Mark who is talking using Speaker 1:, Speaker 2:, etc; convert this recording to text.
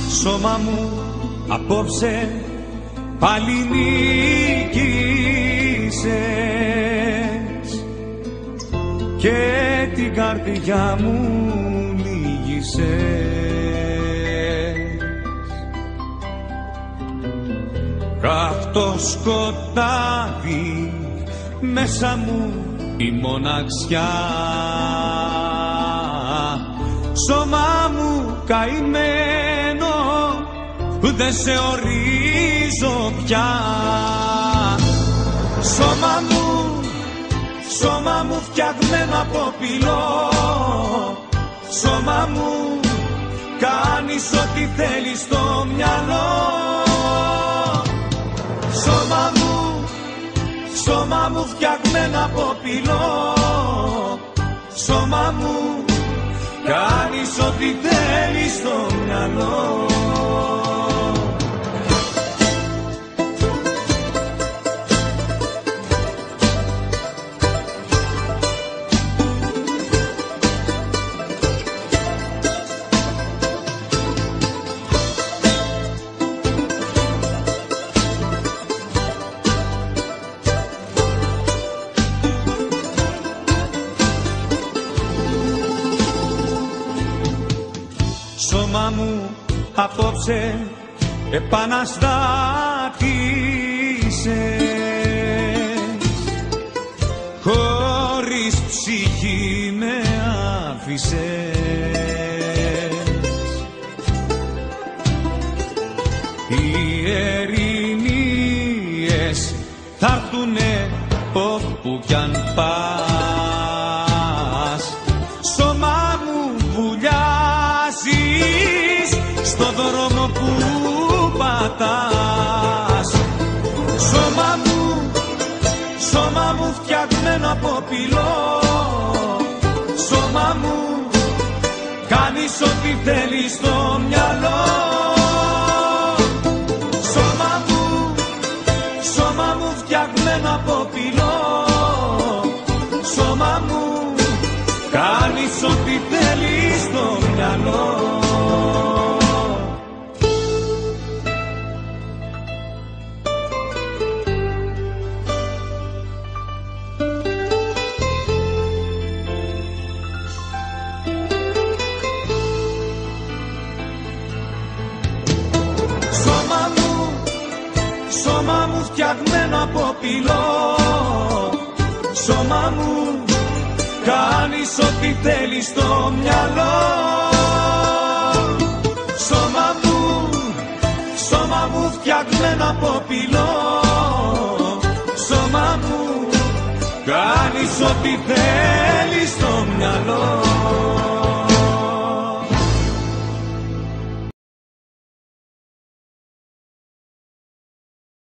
Speaker 1: Σώμα μου απόψε πάλι νίκησες και την καρδιά μου λύγησες. Καυτό σκοτάδι μέσα μου η μοναξιά, σώμα μου καημένο δεν σε ορίζω πια. Σώμα μου φτιαγμένο από πυλό, σώμα μου κάνεις ό,τι θέλεις στο μυαλό. Σώμα μου φτιαγμένο από πυλό, σώμα μου κάνεις ό,τι θέλεις στο μυαλό. Σώμα μου απόψε επαναστάτησες, χωρίς ψυχή με άφησες. Οι ερηνίες θα'ρθουνε όπου κι αν πας, σώμα μου βουλιάζεις στο δρόμο που πατάς. Σώμα μου φτιαγμένο από πυλό, σώμα μου κάνεις ό,τι θέλεις στο μυαλό. Σώμα μου φτιαγμένο από πυλό, σώμα μου κάνεις ό,τι θέλεις στο μυαλό. Σώμα μου φτιαγμένο από πυλό, σώμα μου κάνεις ό,τι θέλεις στο μυαλό. Σώμα μου φτιαγμένο από πυλό, σώμα μου κάνεις ό,τι θέλεις στο μυαλό.